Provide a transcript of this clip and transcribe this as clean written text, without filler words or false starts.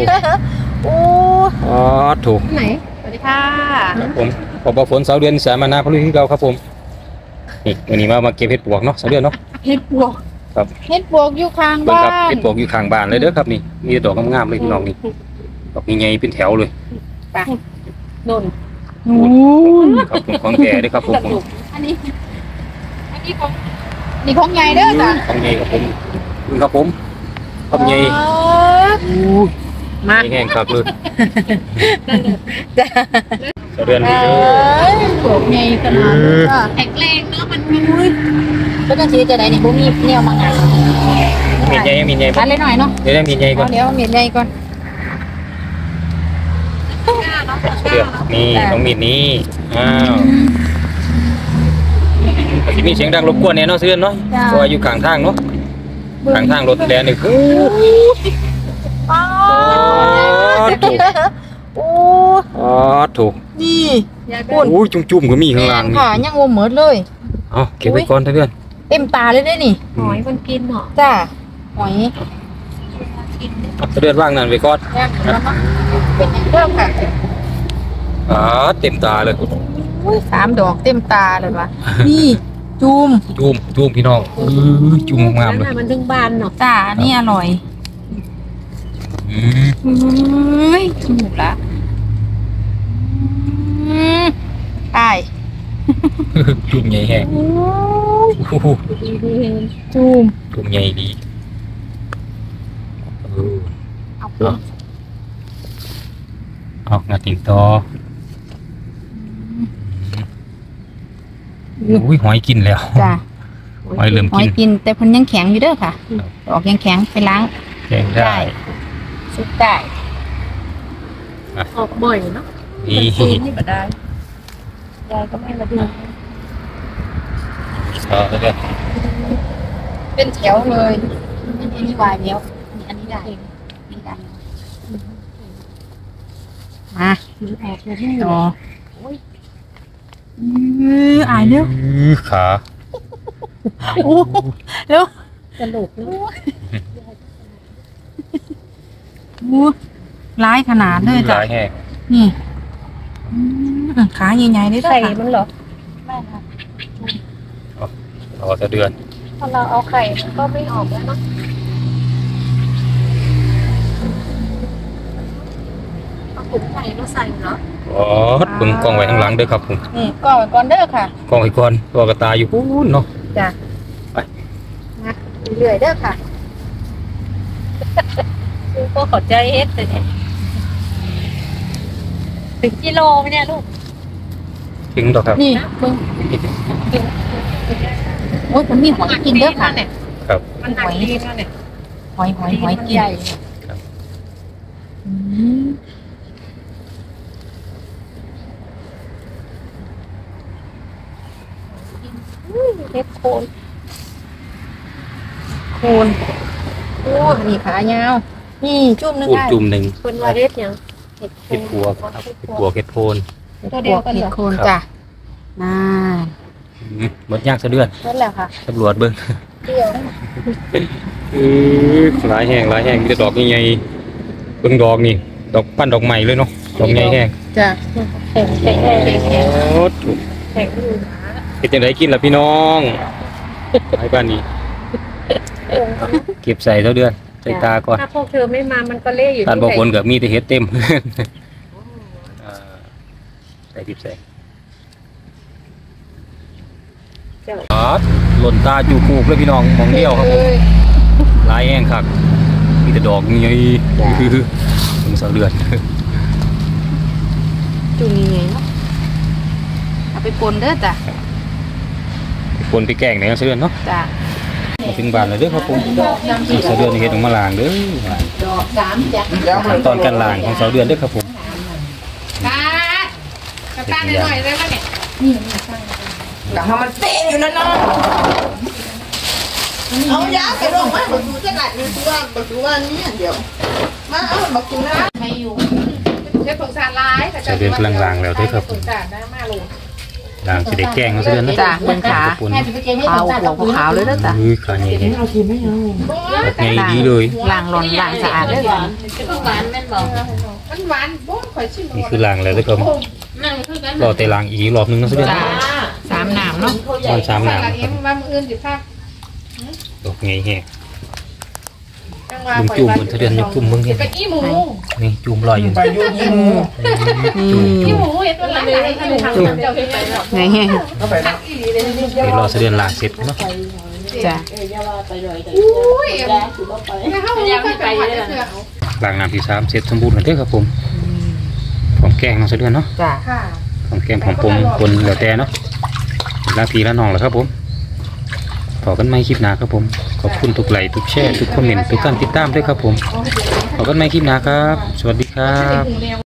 โอ้อ๋อถูกไหนสวัสดีค่ะครับผมขอบฝนเสาเดือนสามานาพลุที่เราครับผมนี่วันนี้มาเก็บเห็ดปวกเนาะเสาเดือนเนาะเห็ดปวกครับเห็ดปวกอยู่ข้างบ้านเห็ดปวกอยู่ข้างบ้านเลยเด้อครับนี่มีดอกงามๆเลยพี่น้องนี่ดอกใหญ่ๆเป็นแถวเลยไปนุ่นครับผมของแก่ด้วยครับผมอันนี้ของนี่ของใหญ่เด้อจ้ะของใหญ่ครับผมครับผมของใหญ่มาแห้งครับเลยจ้ะเดือนนี้ปวกใหญ่ขนาดนี้แข็งแรงเนาะมันอุ้ยแล้วก็ชีจะได้นี่พวกมีแนวมางานมีใหญ่อันเล็กหน่อยเนาะเดี๋ยวมีใหญ่ก่อนเดี๋ยวมีใหญ่ก่อนเดือดนี่ต้องมีนี้อ้าวจะมีเสียงดังรบกวนเนี่ยเนาะเสื้อเนาะเพราะว่าอยู่ข้างทางเนาะข้างทางรถแดงนี่ถูกถูกนี่โอ้ยจุ่มๆก็มีข้างล่างนี่ค่ะยังงมเหมือนเลยเอาเก็บไว้ก่อนเพื่อนเต็มตาเลยได้นี่หอยคนกินเหรอจ้าหอยเดือนว่างนั่นไว้ก่อนเป็นอย่างเดิมค่ะเต็มตาเลย 3 ดอกเต็มตาเลยวะนี่จุ่มพี่น้องจุ่มงามเลยมันถึงบานเนาะจ้านี่อร่อยจุ่มละตายจุ่มใหญ่แห้งจุ่มใหญ่ดีเอางาติ่งต่ออุ้ยหอยกินแล้วจ้ะหอยเริ่มกินแต่พันยังแข็งอยู่เด้อค่ะออกยังแข็งไปล้างแข็งได้ซุปได้ออกบ่อยเนาะนี่ก็ได้ยายก็ไม่มาดูเป็นแถวเลยอันนี้วายแล้วอันนี้ได้นี่ได้มาออกเลยต่ออายเร็วขาโอ้เร็วกระโหลกร้ายขนาดเลยจ้ะนี่ขาใหญ่ๆได้ไข่มันเหรอไม่ค่ะรอจะเดือนพอเราเอาไข่ก็ไม่ออกแล้วเนาะเอาขุนไข่มาใส่เหรอปึงกองไว้ข้างหลังเด้อครับผมนี่กองไว้ก่อนเด้อค่ะกองไว้ก่อนตัวกระตายอยู่ปูนเนาะจ้ะไปนะเรื่อยเด้อค่ะคือก็ขอใจเอสเลยเนี่ยถึงกิโลไหมเนี่ยลูกถึงดอกครับนี่มึงโอ้ยผมมีหอยกินเด้อค่ะเนี่ยครับมันหนักดีมากเนี่ยหอยกินเล็บโคนโอ้นี่ขายาวนี่จุ่มนึงได้จุ่มหนึ่งคนมาเล็บยังเห็ดปัวครับเห็ดปัวเห็ดโพนตัวเดียวกันเหรอโคนจ้ะน่าหมดยากซะเดือนนั่นแหละค่ะตำรวจเบิ้งเดียวหลายแห้งมีแต่ดอกใหญ่ๆเบิ้งดอกนี่ดอกปั้นดอกใหม่เลยเนาะดอกใหญ่แห้งจ้ะแข็งโอ้ถูกเป็นจังไดกินล่ะพี่น้องไอ้บ้านนี้เก็บใส่เท่าเดือนใส่ตาก่อนถ้าพวกเธอไม่มามันก็เล่อยู่ตานบอกคนกับมีแต่เห็ดเต็มใส่ดิบใส่หล่นตาจูคูกเลยพี่น้องมองเดียวครับผมลายแห้งครับมีแต่ดอกใหญ่ถึง2 เดือนจุ่มยังไงเนาะเอาไปปนเด้อจ้ะปนไปแกงไหนก็เสือเนาะจ้ะมาถึงบ้านเลยเด้อครับผม2 เดือนเห็ดออกมาล้างเด้อขั้นตอนการล้างของ2 เดือนเด้อครับผมกระตั้งหน่อยได้ไหมเนี่ยนี่แต่ถ้ามันเต้นอยู่นั่นเนาะเอายาไปลงมาบอกดูจะกัดอยู่ตัวบอกดูว่านี่เดี๋ยวมาเอาบอกดูนะไม่อยู่จะสงสารร้าย 2 เดือนกำลังล้างแล้วเด้อครับสงสารได้มากเลยด่างสิได้แกงเนาะเสะเดือนเนาะจ้ะเบิ่งขาปุ่นขาวหัวขาวเลยนะจ๊ะขาใหญ่ๆใหญ่ดีเลยล้างหล่อนล้างสะอาดเลยจ้ะหวานแม่นบอกมันหวานบ่ข่อยชิมนี่คือล้างแล้วก็นั่งคือกันรอแต่ล้างอีกรอบนึงเนาะเสะเดือนจ้ะสามน้ำเนาะตอน3น้ำเอ็มว่ามื้ออื่นสิพาดอกใหญ่แฮะจังว่าลุงจุ่มมันเสะเดือนยกจุ่มมึงเห็นไปอีหมูนี่จุ่มลอยอยู่ไปอยู่อีหมูพี่หมูเฮ็ดวันละเลยทำเจ้าเฮ็ดไปหรอกไงแห้งก็ไปนะอีหลีเลยนี่เดี๋ยวรอเสะเดือนล้างเสร็จเนาะจ้ะอุ้ยเอ็มไม่เฮายังไม่ไม่ไปไปเลเลย ยนะล้างน้ำที่3เสร็จสมบูรณ์แล้วเด้อครับผมหอมแกงเนาะเสะเดือนเนาะจ้ะค่ะหอมแกงหอมปรุงคนแล้วแต่เนาะลาพี่ละน้องแหละครับผมขอกันใหม่คลิปหน้าครับผมขอบคุณทุกไลค์ทุกแชร์ทุกคอมเมนต์ทุกการติดตามด้วยครับผมขอกันใหม่คลิปหน้าครับสวัสดีครับ